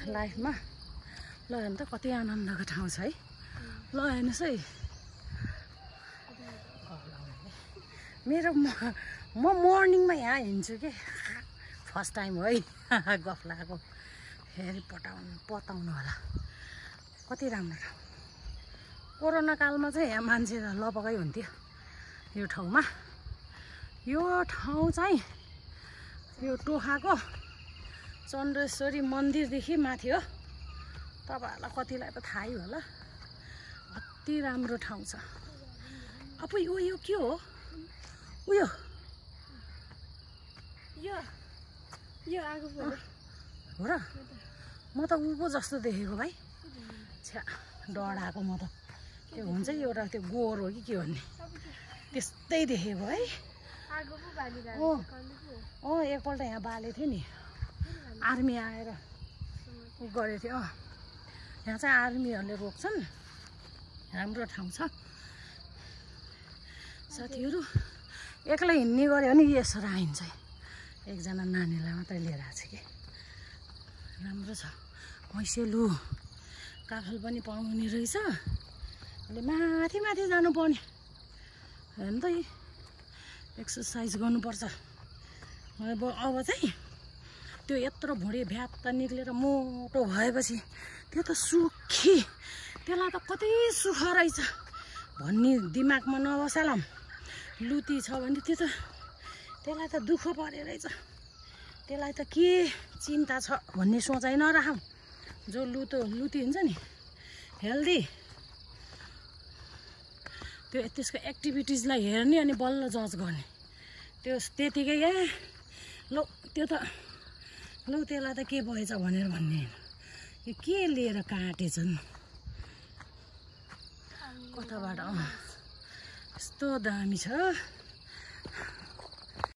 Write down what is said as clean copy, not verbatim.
लाइफमा ल हेर्नु त कति आनन्दको ठाउँ छ है ल हेर्नुहोस् है मेरो म मर्निङमा यहाँ हिँड्छु कि फर्स्ट टाइम हो है गफ लगाएको फेरि पताउनु होला कति राम्रो ठाउँ कोरोना कालमा चाहिँ यहाँ मान्छे लपकै हुन्थ्यो यो ठाउँमा यो ठाउँ चाहिँ यो टोखाको चन्द्रेश्वरी मन्दिरदेखि माथि हो तपाईहरुलाई कतिलाई त थाहै होला अति राम्रो ठाउँ छ अब यो के हो उयो यो आगो हो र म त उको जस्तो देखेको भाइ छ्या डढाएको म त त्यो हुन्छ एउटा त्यो गोर हो कि के भन्ने त्यस्तै देखेको है एकपल्ट यहाँ बालेको थियो नि आर्मी आएर गरेको थियो यहाँ चाहिँ आर्मीहरूले रोक्छन् राम्रो ठाउँ छ साथीहरू एक्लै हिँड्ने गऱ्यो भने यसो आइन्छ एकजना नानीलाई मात्रै लिएर आएको छ कि राम्रो छ मैसेलु काफल पनि पाउने रहेछ अहिले माथि माथि जानुपर्ने हेर्नु त एक्सर्साइज गर्नुपर्छ अब चाहिँ त्यो यत्रो भुँडी भ्यात्त निक्लेर मोटो भएपछि त्यो त सुखी त्यसलाई त कति सुख रहेछ भन्ने दिमागमा नबसालाम लुती छ भने त्यसलाई त दुःख परे रहेछ त्यसलाई त के चिन्ता छ भन्ने सोचाइ नराखौँ जो लुती हुन्छ नि हेल्दी त्यो त्यसको एक्टिभिटिजलाई हेर्ने अनि बल्ल जज गर्ने त्यो त्यतिकै ल त्यो त लु त्यसलाई त के भएछ भनेर भन्ने यो के लिएर काटेछन् कताबाट यस्तो दामी छ